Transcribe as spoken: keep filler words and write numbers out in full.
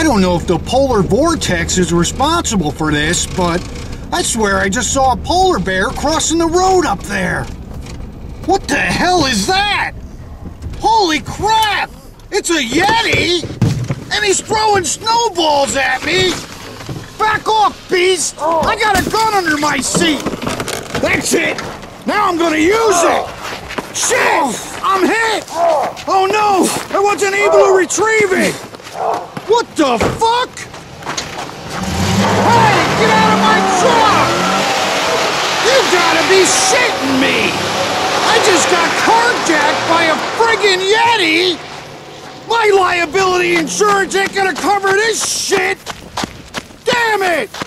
don't know if the polar vortex is responsible for this, but I swear I just saw a polar bear crossing the road up there. What the hell is that? Holy crap! It's a Yeti! And he's throwing snowballs at me! Back off, beast! I got a gun under my seat! That's it! Now I'm gonna use it! Shit! I'm hit! Oh no! I wasn't able to retrieve it! What the fuck? Hey! Get out of my truck! You gotta be shitting me! I just got carjacked by a friggin' Yeti! My liability insurance ain't gonna cover this shit! Damn it!